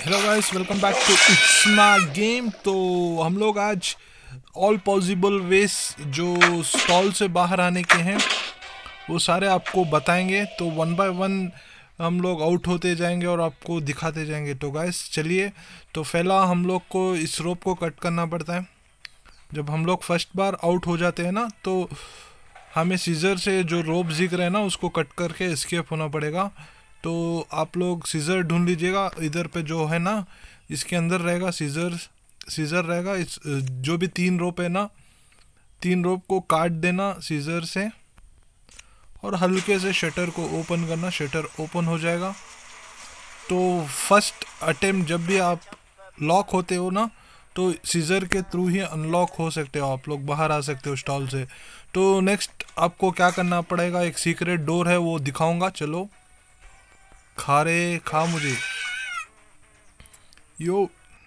Hello guys, welcome back to it's my game. तो हम लोग आज ऑल पॉसिबल वेज जो स्टॉल से बाहर आने के हैं वो सारे आपको बताएंगे। तो वन बाय वन हम लोग आउट होते जाएंगे और आपको दिखाते जाएंगे। तो गाइस चलिए, तो पहला हम लोग को इस रोप को कट करना पड़ता है। जब हम लोग फर्स्ट बार आउट हो जाते हैं ना, तो हमें सीज़र से जो रोप दिख रहे हैं ना उसको कट करके एस्केप होना पड़ेगा। तो आप लोग सीज़र ढूंढ लीजिएगा, इधर पे जो है ना इसके अंदर रहेगा सीज़र रहेगा। इस जो भी 3 रोप है ना, 3 रोप को काट देना सीज़र से और हल्के से शटर को ओपन करना, शटर ओपन हो जाएगा। तो फर्स्ट अटेम्प्ट जब भी आप लॉक होते हो ना, तो सीज़र के थ्रू ही अनलॉक हो सकते हो, आप लोग बाहर आ सकते हो स्टॉल से। तो नेक्स्ट आपको क्या करना पड़ेगा, एक सीक्रेट डोर है वो दिखाऊंगा। चलो खा मुझे यो।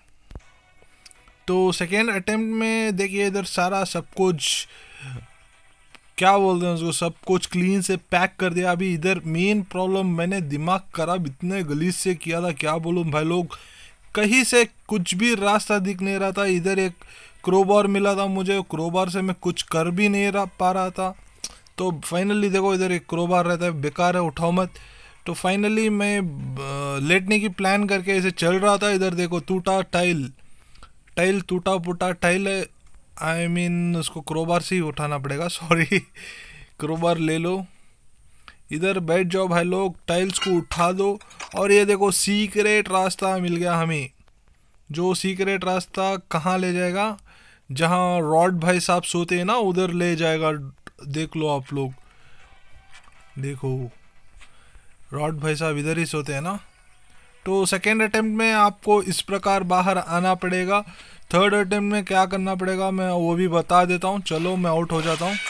तो सेकेंड अटेम्प्ट में देखिए इधर सारा सब कुछ क्या बोलते हैं उसको, सब कुछ क्लीन से पैक कर दिया। अभी इधर मेन प्रॉब्लम, मैंने दिमाग खराब इतने गलीज से किया था, क्या बोलूँ भाई लोग, कहीं से कुछ भी रास्ता दिख नहीं रहा था। इधर एक क्रोबार मिला था मुझे, क्रोबार से मैं कुछ कर भी नहीं पा रहा था। तो फाइनली देखो इधर एक क्रोबार रहता है, बेकार है, उठाओ मत। तो फाइनली मैं लेटने की प्लान करके ऐसे चल रहा था। इधर देखो टूटा टाइल टूटा फूटा टाइल है। आई मीन उसको क्रोबार से ही उठाना पड़ेगा, सॉरी। क्रोबार ले लो, इधर बैठ जाओ भाई लोग, टाइल्स को उठा दो। और ये देखो सीक्रेट रास्ता मिल गया हमें। जो सीक्रेट रास्ता कहाँ ले जाएगा, जहाँ रॉड भाई साहब सोते हैं ना उधर ले जाएगा। देख लो आप लोग, देखो रॉड भाई साहब इधर ही सोते हैं ना। तो सेकेंड अटेम्प्ट में आपको इस प्रकार बाहर आना पड़ेगा। थर्ड अटेम्प्ट में क्या करना पड़ेगा मैं वो भी बता देता हूँ। चलो मैं आउट हो जाता हूँ।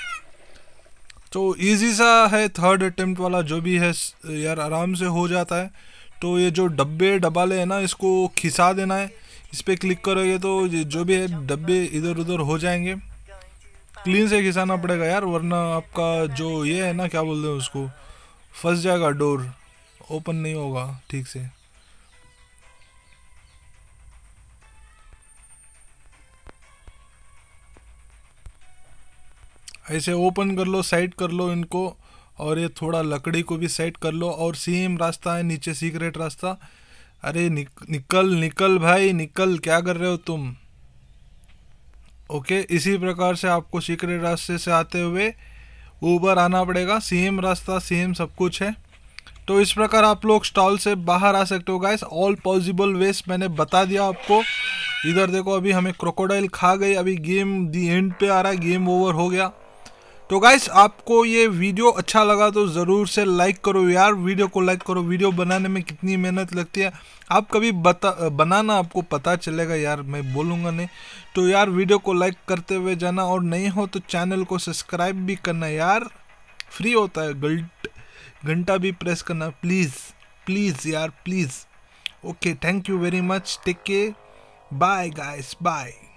तो इजी सा है थर्ड अटेम्प्ट वाला, जो भी है यार आराम से हो जाता है। तो ये जो डब्बे डबाले हैं ना, इसको खिसा देना है। इस पर क्लिक करोगे तो जो भी है डब्बे इधर उधर हो जाएंगे। क्लीन से खिसाना पड़ेगा यार, वरना आपका जो ये है ना, क्या बोलते हैं उसको, फंस जाएगा, डोर ओपन नहीं होगा ठीक से। ऐसे ओपन कर लो, साइड कर लो इनको, और ये थोड़ा लकड़ी को भी साइड कर लो। और सेम रास्ता है नीचे, सीक्रेट रास्ता। अरे निकल निकल भाई निकल, क्या कर रहे हो तुम। ओके, इसी प्रकार से आपको सीक्रेट रास्ते से आते हुए ऊपर आना पड़ेगा। सेम रास्ता, सेम सब कुछ है। तो इस प्रकार आप लोग स्टॉल से बाहर आ सकते हो गाइस। ऑल पॉसिबल वेज मैंने बता दिया आपको। इधर देखो अभी हमें क्रोकोडाइल खा गई, अभी गेम दी एंड पे आ रहा है, गेम ओवर हो गया। तो गाइस आपको ये वीडियो अच्छा लगा तो ज़रूर से लाइक करो यार, वीडियो को लाइक करो। वीडियो बनाने में कितनी मेहनत लगती है आप कभी बनाना, आपको पता चलेगा यार, मैं बोलूँगा नहीं। तो यार वीडियो को लाइक करते हुए जाना, और नहीं हो तो चैनल को सब्सक्राइब भी करना यार, फ्री होता है, घंटा भी प्रेस करना प्लीज़ प्लीज़ यार please. Okay, thank you very much, take care, bye guys, bye.